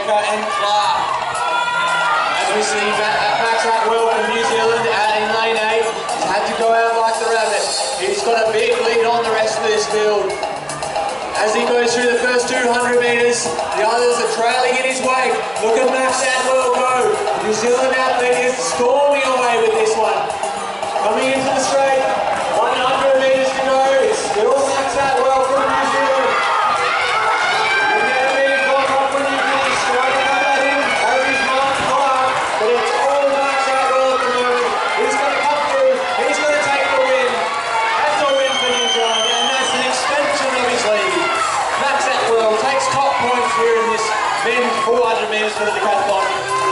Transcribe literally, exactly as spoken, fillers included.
Walker and Clark. As we see Max Atwell from New Zealand out in lane eight, he's had to go out like the rabbit. He's got a big lead on the rest of this field. As he goes through the first two hundred metres, the others are trailing in his wake. Look at Max Atwell go. The New Zealand athlete is storming away with this one. Coming into the straight, one hundred metres to go. It's still Max Atwell from New Zealand. You've never been caught up when you finish striking up at him as his Mark Clark, but it's all Max Atwell at the moment. He's going to come through, he's going to take the win. That's a win for New Zealand, and that's an extension of his lead. Max Atwell takes top points here in this men's four hundred metres for the Decathlon.